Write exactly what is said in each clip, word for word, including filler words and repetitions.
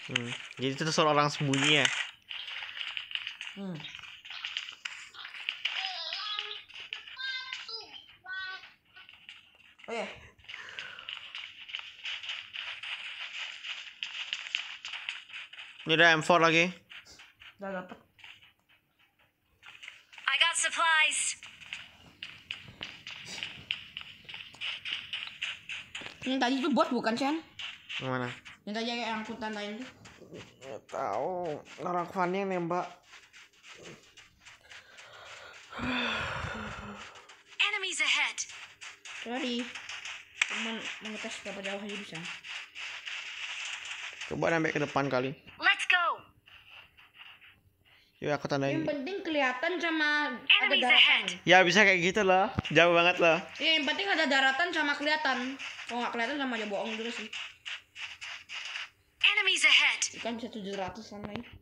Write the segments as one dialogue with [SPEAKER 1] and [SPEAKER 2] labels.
[SPEAKER 1] Hmm. Jadi itu soal orang sembunyi ya.
[SPEAKER 2] Hmm. Oh ya.
[SPEAKER 1] Ini ada M four lagi.
[SPEAKER 2] Udah dapet.
[SPEAKER 3] I got supplies.
[SPEAKER 2] Yang tadi itu bot bukan sih?
[SPEAKER 1] Yang mana?
[SPEAKER 2] Yang tadi yang angkutan lain tuh.
[SPEAKER 1] Nggak tahu. Orang Fanny yang nembak.
[SPEAKER 3] Enemies ahead.
[SPEAKER 2] Sorry. Cuman mengetes berapa jauh aja bisa.
[SPEAKER 1] Coba nembak ke depan kali.
[SPEAKER 3] Let's go.
[SPEAKER 1] Yuk aku tandain.
[SPEAKER 2] Yang penting kelihatan sama ada
[SPEAKER 3] Enemies
[SPEAKER 2] daratan.
[SPEAKER 3] ahead.
[SPEAKER 1] Ya bisa kayak gitu loh. Jauh banget loh.
[SPEAKER 2] Iya, yang penting ada daratan sama kelihatan. Kalau nggak kelihatan sama aja bohong juga sih.
[SPEAKER 3] Enemies ahead.
[SPEAKER 2] Ikan bisa tujuh ratus an lagi.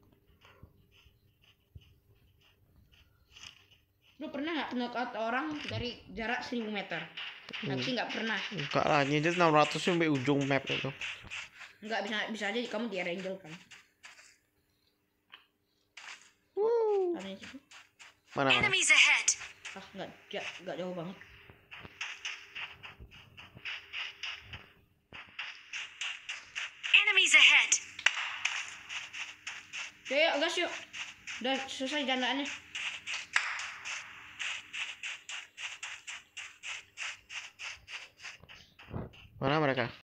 [SPEAKER 2] Lu pernah nggak knock-out orang dari jarak seribu meter? Aku sih nggak pernah.
[SPEAKER 1] Enggak lah, ini enam ratus sampai ujung map itu.
[SPEAKER 2] Nggak bisa bisa aja kamu di Angel kan.
[SPEAKER 1] Wuh.
[SPEAKER 2] Ada di situ.
[SPEAKER 1] Mana mana?
[SPEAKER 3] Enemies ahead.
[SPEAKER 2] Ah, nggak ja- nggak jauh banget.
[SPEAKER 3] Enemies ahead.
[SPEAKER 2] Oke, yuk gas yuk. Udah selesai dandaannya.
[SPEAKER 1] Mana mereka?